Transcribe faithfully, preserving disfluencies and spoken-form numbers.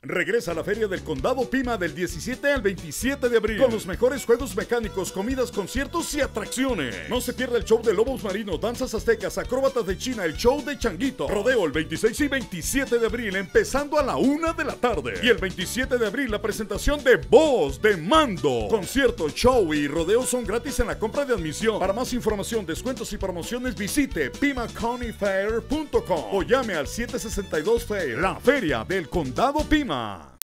Regresa a la Feria del Condado Pima del diecisiete al veintisiete de abril con los mejores juegos mecánicos, comidas, conciertos y atracciones. No se pierda el show de lobos marinos, danzas aztecas, acróbatas de China, el show de Changuito, rodeo el veintiséis y veintisiete de abril empezando a la una de la tarde. Y el veintisiete de abril la presentación de Voz de Mando. Concierto, show y rodeo son gratis en la compra de admisión. Para más información, descuentos y promociones visite pima county fair punto com o llame al siete sesenta y dos Fair, la Feria del Condado Pima.